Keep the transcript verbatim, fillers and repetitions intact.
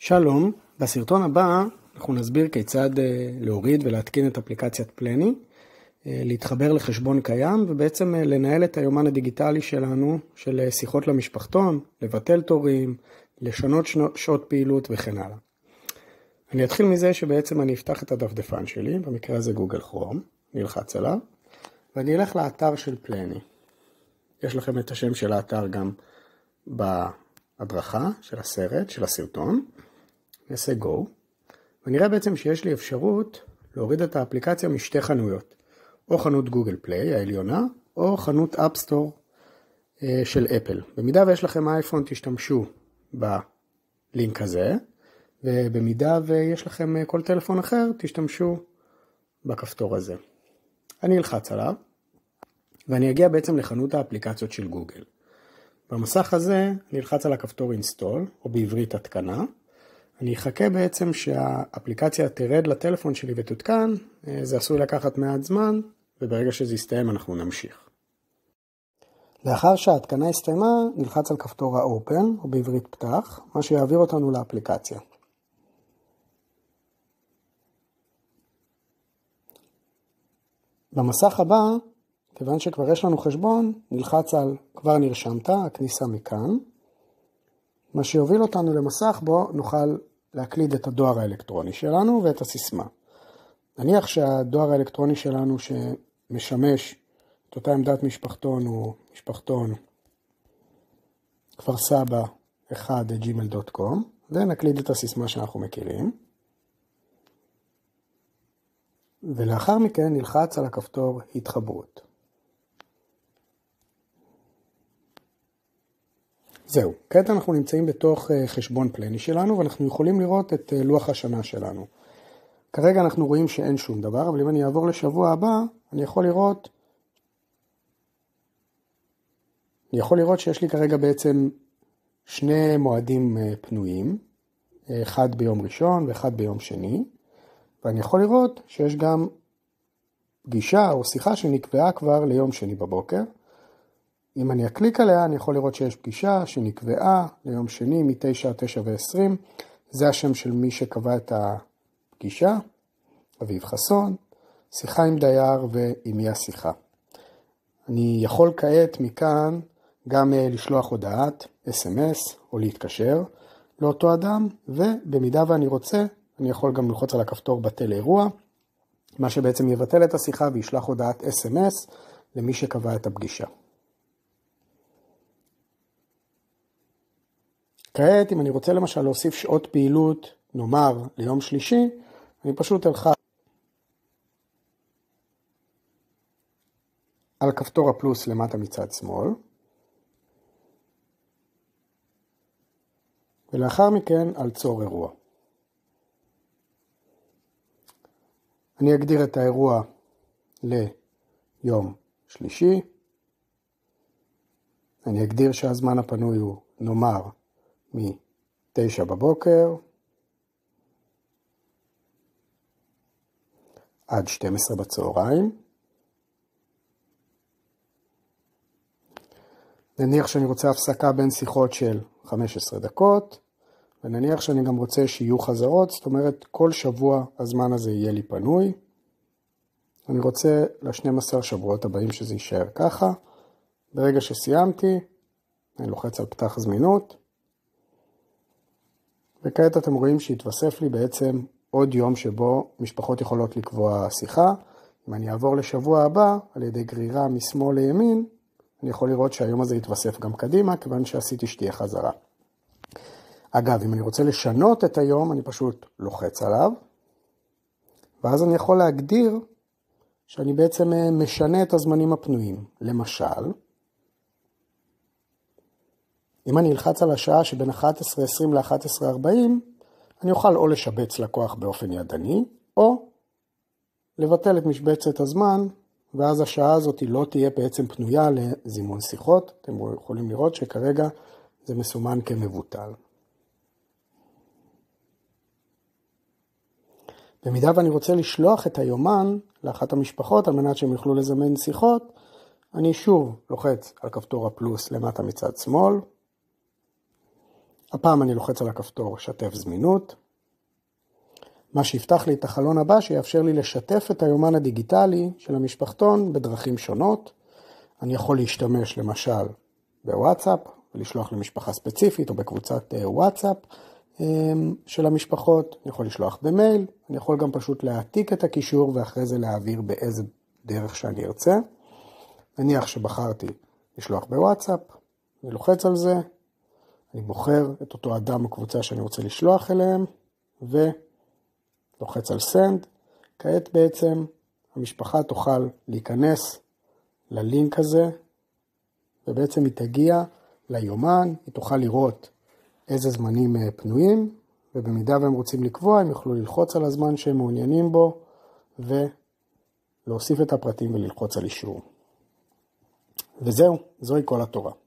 שלום, בסרטון הבא אנחנו נסביר כיצד להוריד ולהתקין את אפליקציית פלני, להתחבר לחשבון קיים ובעצם לנהל את היומן הדיגיטלי שלנו של שיחות למשפחתון, לבטל תורים, לשנות שעות פעילות וכן הלאה. אני אתחיל מזה שבעצם אני אפתח את הדפדפן שלי, במקרה הזה גוגל כרום, אני אלחץ עליו ואני אלך לאתר של פלני. יש לכם את השם של האתר גם בהדרכה של הסרט, של הסרטון. נעשה Go, ונראה בעצם שיש לי אפשרות להוריד את האפליקציה משתי חנויות, או חנות גוגל פליי העליונה, או חנות אפסטור של אפל. במידה ויש לכם אייפון תשתמשו בלינק הזה, ובמידה ויש לכם כל טלפון אחר תשתמשו בכפתור הזה. אני אלחץ עליו, ואני אגיע בעצם לחנות האפליקציות של גוגל. במסך הזה אני אלחץ על הכפתור Install, או בעברית התקנה, אני אחכה בעצם שהאפליקציה תרד לטלפון שלי ותותקן, זה עשוי לקחת מעט זמן, וברגע שזה יסתיים אנחנו נמשיך. לאחר שההתקנה הסתיימה, נלחץ על כפתור ה-Open, או בעברית פתח, מה שיעביר אותנו לאפליקציה. במסך הבא, כיוון שכבר יש לנו חשבון, נלחץ על כבר נרשמת, הכניסה מכאן, מה שיוביל אותנו למסך בו נוכל להקליד את הדואר האלקטרוני שלנו ואת הסיסמה. נניח שהדואר האלקטרוני שלנו שמשמש את אותה עמדת משפחתון הוא משפחתון כפר סבא אחת ג'ימייל דוט קום, ונקליד את הסיסמה שאנחנו מכירים. ולאחר מכן נלחץ על הכפתור התחברות. זהו, כעת אנחנו נמצאים בתוך חשבון פלני שלנו, ואנחנו יכולים לראות את לוח השנה שלנו. כרגע אנחנו רואים שאין שום דבר, אבל אם אני אעבור לשבוע הבא, אני יכול לראות, אני יכול לראות שיש לי כרגע בעצם שני מועדים פנויים, אחד ביום ראשון ואחד ביום שני, ואני יכול לראות שיש גם פגישה או שיחה שנקבעה כבר ליום שני בבוקר. אם אני אקליק עליה, אני יכול לראות שיש פגישה שנקבעה ליום שני מ-תשע עד תשע ועשרים. זה השם של מי שקבע את הפגישה, אביב חסון, שיחה עם דייר ועם מי השיחה. אני יכול כעת מכאן גם לשלוח הודעת אס אם אס או להתקשר לאותו אדם, ובמידה ואני רוצה, אני יכול גם ללחוץ על הכפתור בטל אירוע, מה שבעצם יבטל את השיחה וישלח הודעת אס אם אס למי שקבע את הפגישה. כעת, אם אני רוצה למשל להוסיף שעות פעילות, נאמר ליום שלישי, אני פשוט אלחץ על כפתור הפלוס למטה מצד שמאל, ולאחר מכן על צור אירוע. אני אגדיר את האירוע ליום שלישי, אני אגדיר שהזמן הפנוי הוא נאמר מ-תשע בבוקר עד שתים עשרה בצהריים. נניח שאני רוצה הפסקה בין שיחות של חמש עשרה דקות, ונניח שאני גם רוצה שיהיו חזרות, זאת אומרת כל שבוע הזמן הזה יהיה לי פנוי. אני רוצה ל-שנים עשר שבועות הבאים שזה יישאר ככה. ברגע שסיימתי, אני לוחץ על פתח זמינות, וכעת אתם רואים שהתווסף לי בעצם עוד יום שבו משפחות יכולות לקבוע שיחה. אם אני אעבור לשבוע הבא, על ידי גרירה משמאל לימין, אני יכול לראות שהיום הזה יתווסף גם קדימה, כיוון שעשיתי שתהיה חזרה. אגב, אם אני רוצה לשנות את היום, אני פשוט לוחץ עליו, ואז אני יכול להגדיר שאני בעצם משנה את הזמנים הפנויים. למשל, אם אני אלחץ על השעה שבין אחת עשרה עשרים ל-אחת עשרה ארבעים, אני אוכל או לשבץ לקוח באופן ידני, או לבטל את משבצת הזמן, ואז השעה הזאת לא תהיה בעצם פנויה לזימון שיחות. אתם יכולים לראות שכרגע זה מסומן כמבוטל. במידה ואני רוצה לשלוח את היומן לאחת המשפחות על מנת שהם יוכלו לזמן שיחות, אני שוב לוחץ על כפתור הפלוס למטה מצד שמאל, הפעם אני לוחץ על הכפתור שתף זמינות, מה שיפתח לי את החלון הבא שיאפשר לי לשתף את היומן הדיגיטלי של המשפחתון בדרכים שונות. אני יכול להשתמש למשל בוואטסאפ ולשלוח למשפחה ספציפית או בקבוצת וואטסאפ של המשפחות. אני יכול לשלוח במייל, אני יכול גם פשוט להעתיק את הקישור ואחרי זה להעביר באיזה דרך שאני ארצה. נניח שבחרתי לשלוח בוואטסאפ, אני לוחץ על זה, אני בוחר את אותו אדם או קבוצה שאני רוצה לשלוח אליהם ולוחץ על send. כעת בעצם המשפחה תוכל להיכנס ללינק הזה ובעצם היא תגיע ליומן, היא תוכל לראות איזה זמנים פנויים, ובמידה והם רוצים לקבוע, הם יוכלו ללחוץ על הזמן שהם מעוניינים בו, ולהוסיף את הפרטים וללחוץ על אישור. וזהו, זוהי כל התורה.